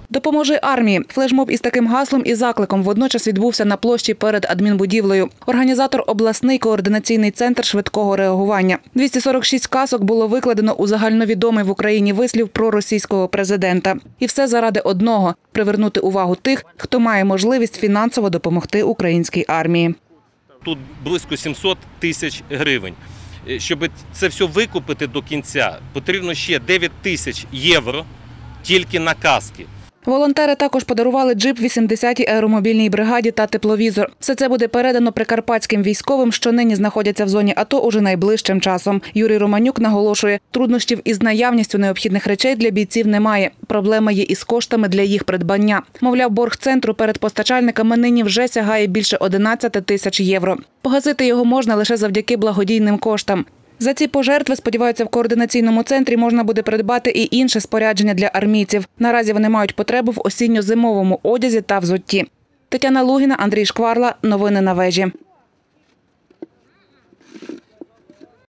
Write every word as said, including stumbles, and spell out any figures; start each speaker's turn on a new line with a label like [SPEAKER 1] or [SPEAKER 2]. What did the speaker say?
[SPEAKER 1] «Допоможи армії». Флешмоб із таким гаслом і закликом водночас відбувся на площі перед адмінбудівлею. Організатор – обласний координаційний центр швидкого реагування. двісті сорок шість касок було викладено у загальновідомий в Україні вислів про російського президента. І все заради одного – привернути увагу тих, хто має можливість фінансово допомогти українській армії.
[SPEAKER 2] Тут близько сімсот тисяч гривень. Щоб це все викупити до кінця, потрібно ще дев'ять тисяч євро тільки на каски.
[SPEAKER 1] Волонтери також подарували джип вісімдесятій аеромобільній бригаді та тепловізор. Все це буде передано прикарпатським військовим, що нині знаходяться в зоні АТО уже найближчим часом. Юрій Романюк наголошує, труднощів із наявністю необхідних речей для бійців немає. Проблема є із коштами для їх придбання. Мовляв, борг центру перед постачальниками нині вже сягає більше одинадцяти тисяч євро. Погасити його можна лише завдяки благодійним коштам. За ці пожертви, сподіваються, в координаційному центрі можна буде придбати і інше спорядження для армійців. Наразі вони мають потребу в осінньо-зимовому одязі та взутті. Тетяна Лугіна, Андрій Шкварла. Новини на вежі.